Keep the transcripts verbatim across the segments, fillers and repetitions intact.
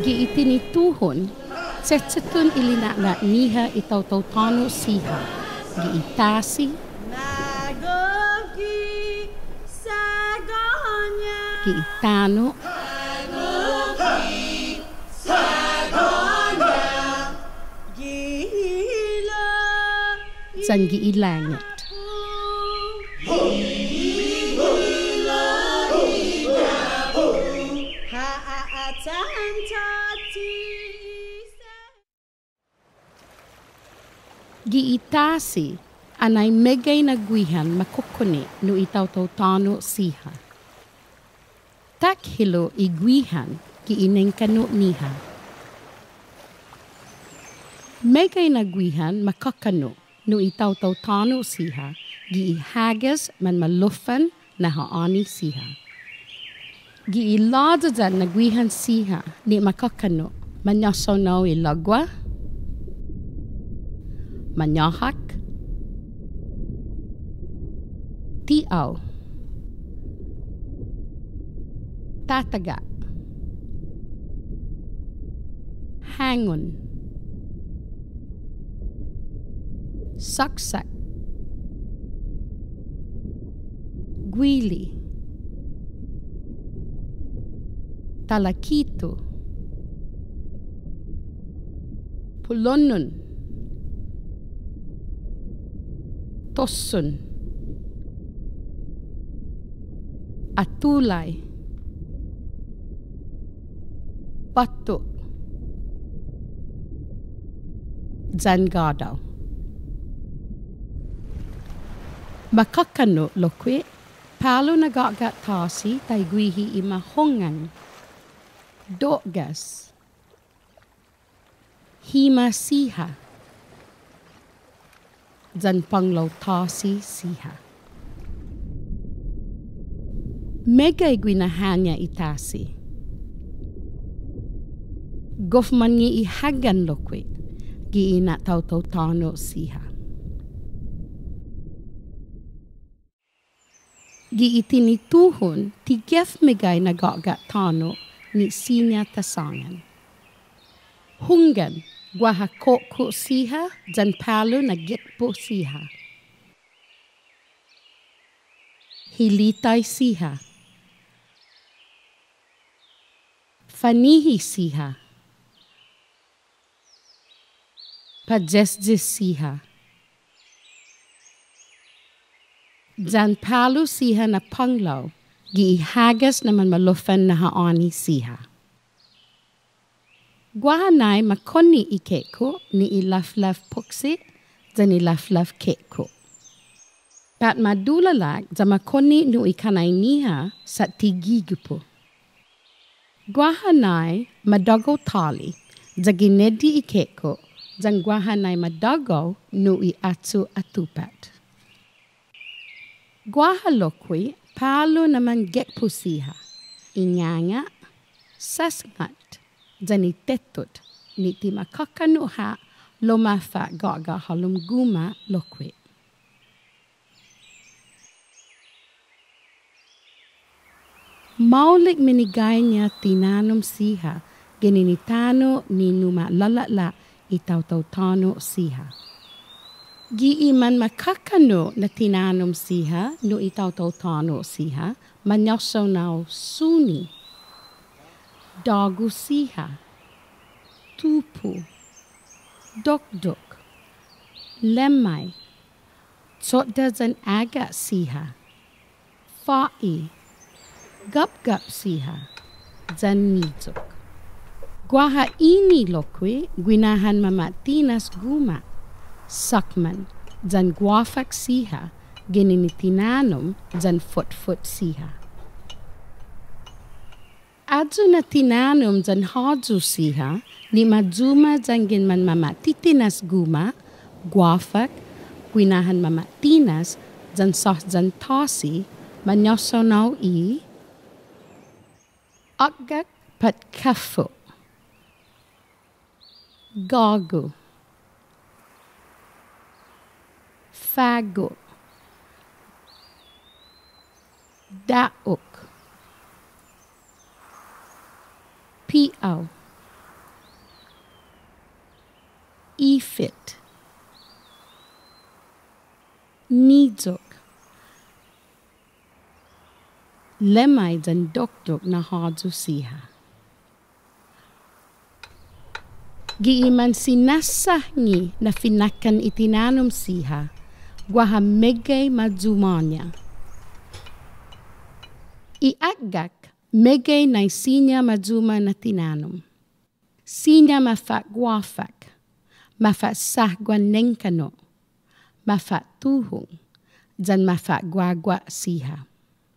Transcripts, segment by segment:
Giitinituhon, tsetsetun ilinana niha itautautano siha. Giitasi, Nagogi Sagonya. giitano, Nagogi Sagonya. Gila. dan giilangit. Giitasi anay megay nagwihan makukuni no itautautano siha. Takhilo igwihan giineng kano niha. Megay nagwihan makakano no itautautano siha giihagas man malufan na haani siha. Giiladadan nagwihan siha ni makakano manyasaw na ilagwa, manyahak, tiaw, tataga, hangon, saksak, gwili, talakito, pulonon, tossun, atulay, bato, zangadaw. Makakano lokwe, palo nagagat tasi taygwihi imahongan, dogas, hima siha, dan panglaw tasi siha. Megay gwinahanya itasi. Gofman ngi ihagan lokwe, giina tautautano siha. Giitinituhon tigef megay nagagat tano ni sinya tasangan. Hungan guahakoko siha dan palo na gitpo siha. Hilitay siha. Fanihi siha. Pajesjes siha. Dan palo siha na panglaw, giihagas naman malufan na haani siha. Guahanay makoni ikeko ni ilaflaf puksi dan ilaflaf keko. Pat madulalak za makoni no ikanay niha sa tigigupo. Guahanay madago tali za ginedi ikeko zang guahanay madago no iatsu atupat. Guahalokwi palo naman gekpo siha. Inyanga, sasngat, zani tetut ni ti makakanuha lomafa gaga halum guma lokwe. Maulik minigay niya tinanong siha geninitano ni numa lalala itautautano siha. Giiman makakano na tinanong siha no itautautano siha manyasaw na suni. Dagu siha, tupu, dokdok, lemay, tsotdazan aga siha, fai, gap-gap siha, zan nizok. Guaha ini lokwe, gwinahan mamatinas guma, sakman, zan guafak siha, gininitinanum, zan foot-foot siha. Adzu na tinanum zan hadzu siha, ni madzuma zangin man mamatitinas guma, guafak, gwinahan mamatinas, zan sah zan tasi, manyasonaw i, akgak pat kafo, gago, fago, daok, piaw, ifit. Nijok. Lemay dan dokdok na hadu siha. Giiman sinasah ngi na finakan itinanum siha, guaha megay madzumanya. Iagak megay na sinya madzuma na tinanum. Sinya mafak guafak, mafak sah guan nengkano, mafak tuhung, dan mafak guagua siha.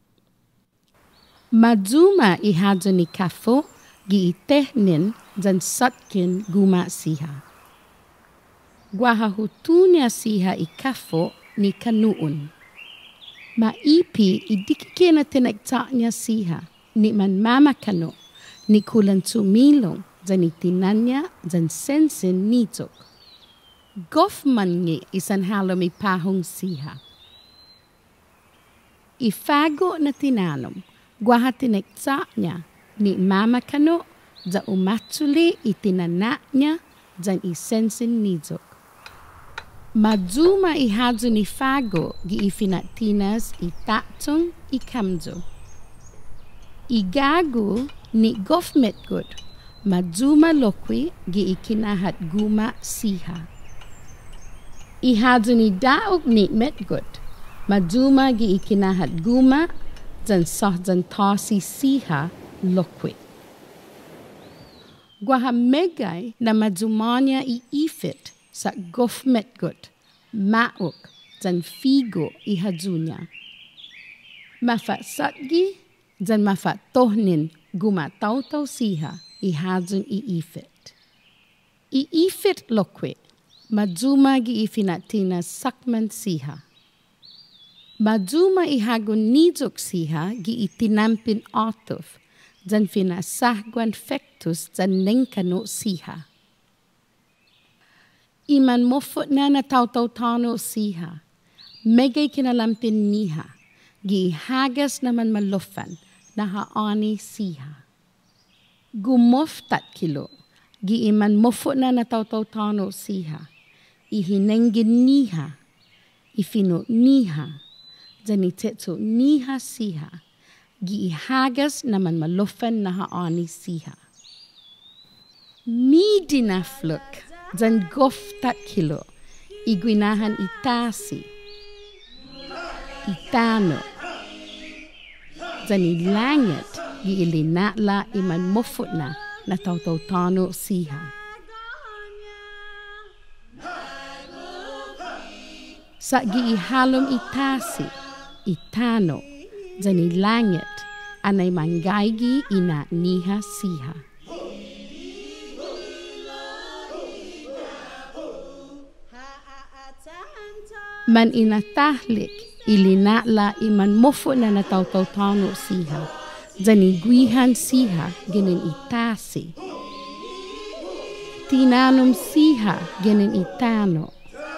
Madzuma ihado ni kafo gi itehnin dan satkin guma siha. Guahahutunya siha i kafo ni kanuun. Ma ipi idikike na tinagtaknya siha ni man mama kano ni kulan tumilong dan itinanya dan sensin nitok. Gofman ngi isan halom ipahong siha. Ifago na tinanong guaha tinagtaknya ni mama kano za umatuli itinanaknya dan isensin nitok. Madzuma ihado ni fago gi ifinatinas itatong ikamzo. Igago ni gofmetgud madzuma lokwi gi ikinahat guma siha. Ihado ni daog ni metgud madzuma gi ikinahat guma dan sah dan tasi siha lokwi. Guaha megay na madzumanya i ifit sa gofmetgut, mauk, dan figo ihadunya. Mafat satgi, dan mafat tohnin guma tautaw siha ihadun iifit. Iifit lokwe, madzuma gi ifinatina sakman siha. Madzuma ihagun nidok siha gi itinampin atuf, dan finasahguan fektus dan nengkano siha. Iman mofot na na tautaw tano siha, megay kinalampin niha, gi hagas naman malofan na haani siha. Gumoftat kilo, gi iman mofot na na tautaw tano siha, ihinengin niha, ifino niha, dan iteto niha siha, gi hagas naman malofan na haani siha. Mi dinafluk, dan goftat kilo, igwinahan itasi, itano, dan ilangit, gi ilinatla iman mofut na na tautaw-tano siha. Sa gi ihalom itasi, itano, dan ilangit, anay manggaygi ina niha siha. Man inatahlik ilinatla iman mofo na nataw-taw-tano siha, dan igwihan siha ginin itasi. Tinanum siha ginin itano.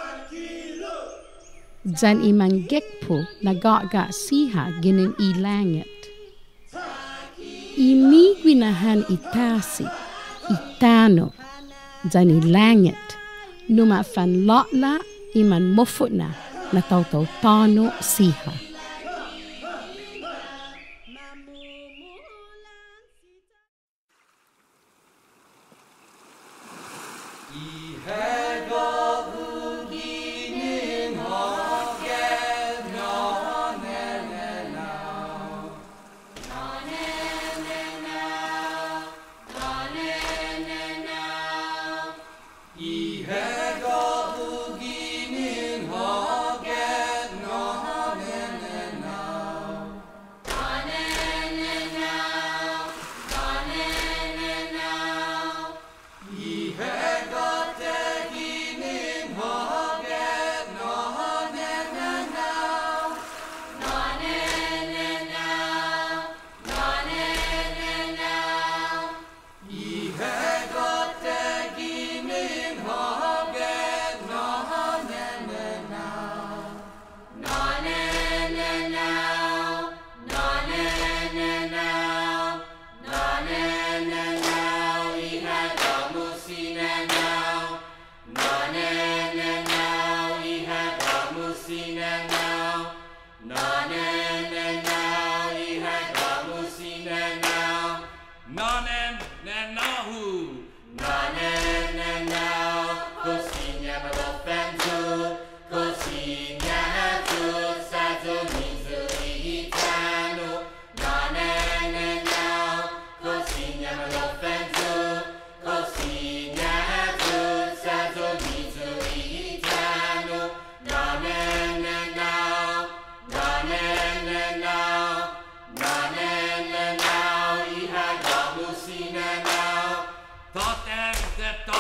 Dan imanggekpo nagaga siha ginin ilangit. Imi gwinahan itasi, itano, dan ilangit, numafan lotla iman mofut na na taw-taw-tano siha. 이해가 우기는 하겠나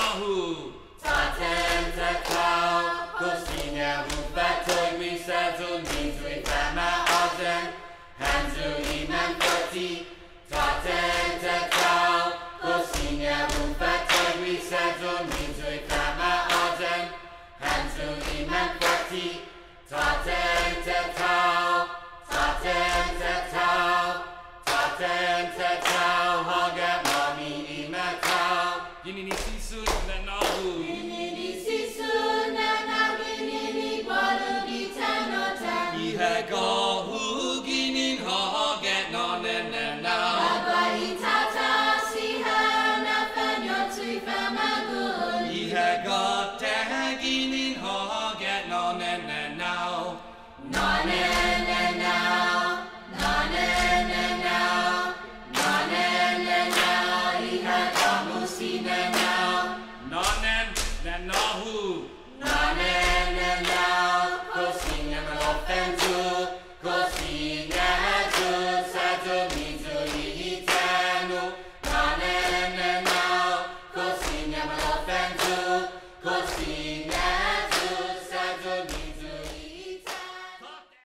nahu. Taten te kau, kosinya hufa toy we settle means we fama oden. Hanzu iman poti. Taten te kau, kosinya hufa toy we settle means we fama oden. Hanzu iman poti. Taten te kau, taten te kau, taten te kau, hoga mami ima kau. Yinini sisu na nahu. Yinini sisu na nahu, yinini walu di tanota. Iha go.